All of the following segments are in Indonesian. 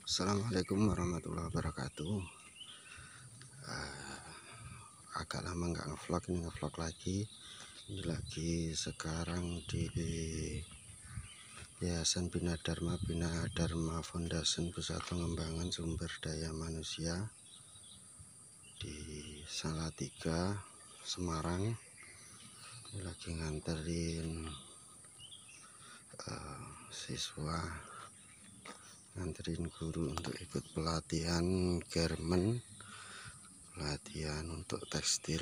Assalamualaikum warahmatullahi wabarakatuh. Agak lama nggak ngevlog, ini ngevlog lagi. Ini lagi sekarang di Yayasan Bina Dharma Foundation Pusat Pengembangan Sumber Daya Manusia di Salatiga, Semarang. Ini lagi nganterin siswa, nganterin guru untuk ikut pelatihan garment, pelatihan untuk tekstil,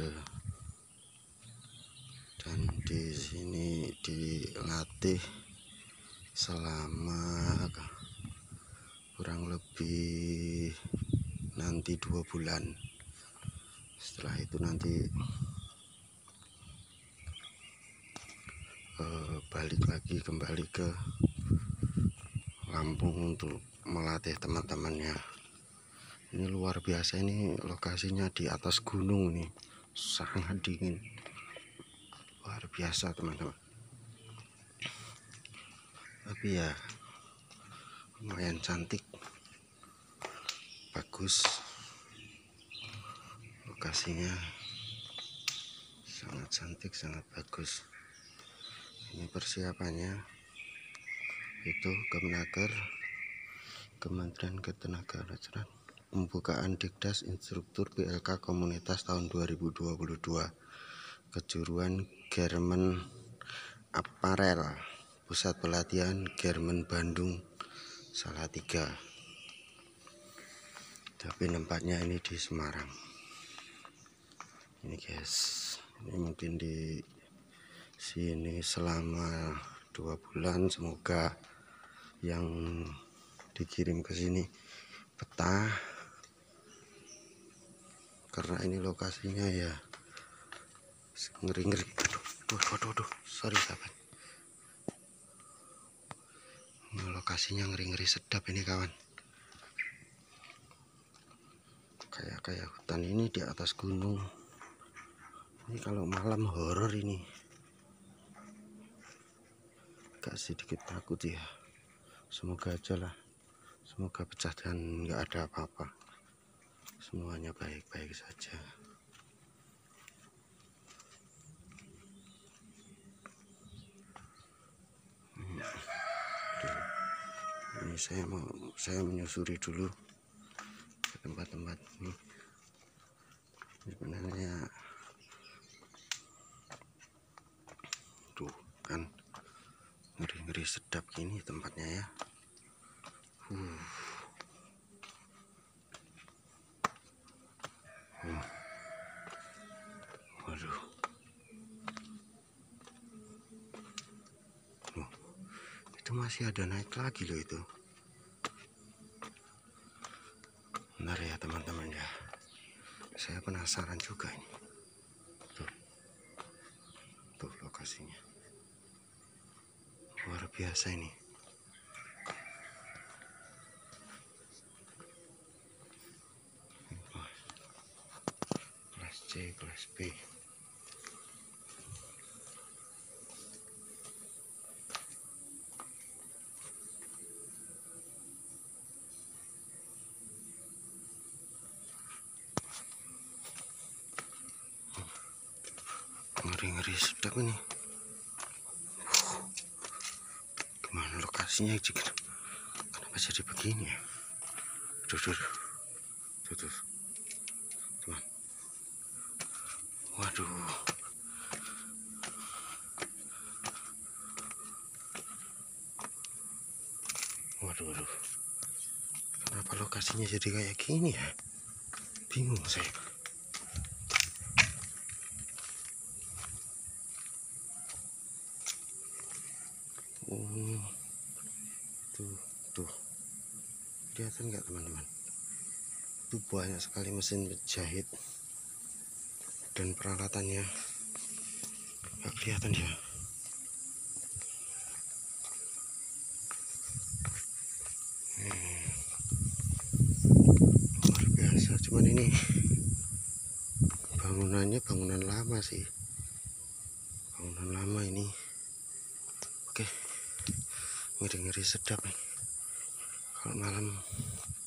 dan di sini dilatih selama kurang lebih nanti 2 bulan. Setelah itu nanti kembali ke Lampung untuk melatih teman-temannya. Ini luar biasa, ini lokasinya di atas gunung, nih sangat dingin, luar biasa teman-teman. Tapi ya lumayan cantik, bagus, lokasinya sangat cantik, sangat bagus. Ini persiapannya itu Kemenaker, Kementerian Ketenagakerjaan, pembukaan Dikdas Instruktur PLK Komunitas tahun 2022, kejuruan Garment Apparel, Pusat Pelatihan Garment Bandung, Salatiga. Tapi tempatnya ini di Semarang. Ini guys, ini mungkin di sini selama 2 bulan. Semoga yang dikirim ke sini betah, karena ini lokasinya ya ngeri-ngeri. Aduh, sorry sahabat. Lokasinya ngeri-ngeri sedap ini kawan. Kayak hutan ini di atas gunung. Ini kalau malam horor ini. Agak sedikit takut ya. Semoga aja lah, semoga pecah dan nggak ada apa-apa, semuanya baik-baik saja. Ini saya menyusuri dulu ke tempat-tempat ini. Sebenarnya tuh kan ngeri-ngeri sedap gini tempatnya ya. Waduh. Itu masih ada naik lagi loh itu. Benar ya teman-teman ya. Saya penasaran juga ini. Tuh lokasinya. Luar biasa ini. Kelas C, kelas B. Ngeri-ngeri sedap ini. Gimana lokasinya juga? Kenapa jadi begini ya? Tuh. Teman. Waduh. Kenapa lokasinya jadi kayak gini ya? Bingung saya. Tuh. Kelihatan nggak teman-teman? Itu banyak sekali mesin jahit dan peralatannya. Nggak kelihatan ya? Luar biasa. Cuman ini bangunannya bangunan lama sih. Bangunan lama ini. Oke. Ngeri-ngeri sedap nih. Kalau malam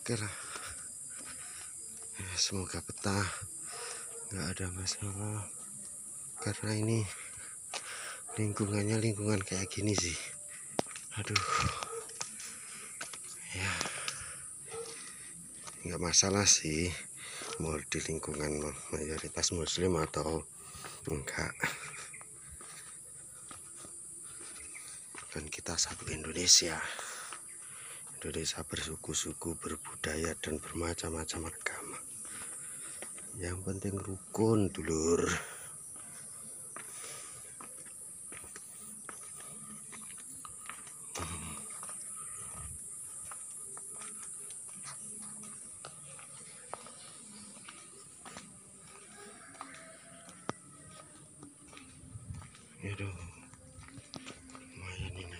Oke lah ya, semoga betah, nggak ada masalah, karena ini lingkungannya lingkungan kayak gini sih. Aduh ya, nggak masalah sih mau di lingkungan mayoritas muslim atau enggak, kan kita satu Indonesia bersuku-suku, berbudaya dan bermacam-macam agama. Yang penting rukun, dulur. Aduh, lumayan ini.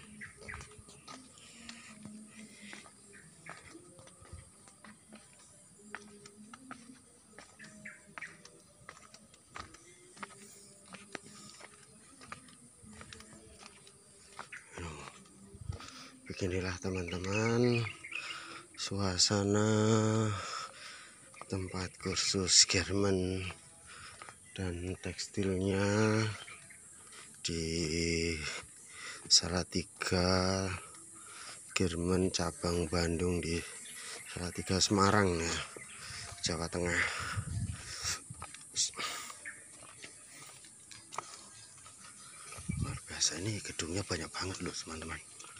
Beginilah teman-teman suasana tempat kursus garment dan tekstilnya di Salatiga Garment cabang Bandung di Salatiga Semarang ya, Jawa Tengah. Luar biasa, ini gedungnya banyak banget loh teman-teman.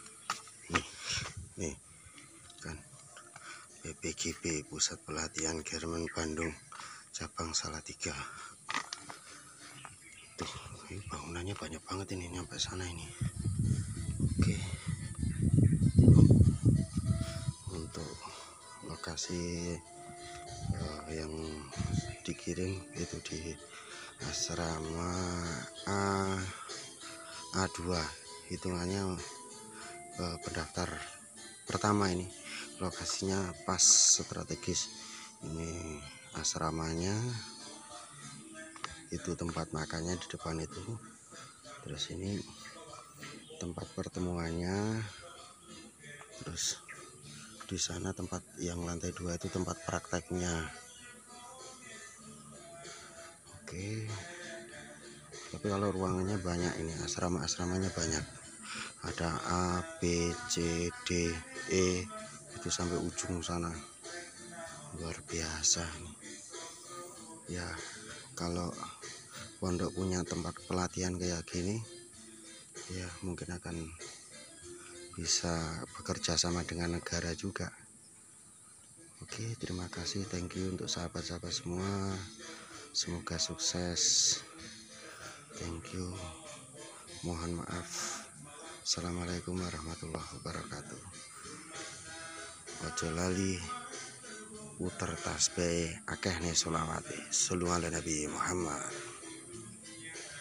Nih kan PPGB, Pusat Pelatihan Garment Bandung cabang Salatiga. Tuh, ini bangunannya banyak banget ini sampai sana ini. Oke, untuk lokasi yang dikirim itu di asrama A2, hitungannya pendaftar pertama. Ini lokasinya pas strategis. Ini asramanya, itu tempat makannya di depan itu, terus ini tempat pertemuannya, terus di sana tempat yang lantai 2 itu tempat prakteknya. Oke, tapi kalau ruangannya banyak, ini asrama-asramanya banyak, ada A, B, C, D, E, itu sampai ujung sana. Luar biasa ya. Kalau pondok punya tempat pelatihan kayak gini ya, mungkin akan bisa bekerja sama dengan negara juga. Oke, terima kasih, thank you untuk sahabat-sahabat semua, semoga sukses, thank you, mohon maaf. Assalamualaikum warahmatullahi wabarakatuh. Ojo lali puter tasbih akeh nih sholawate, sallu ala Nabi Muhammad.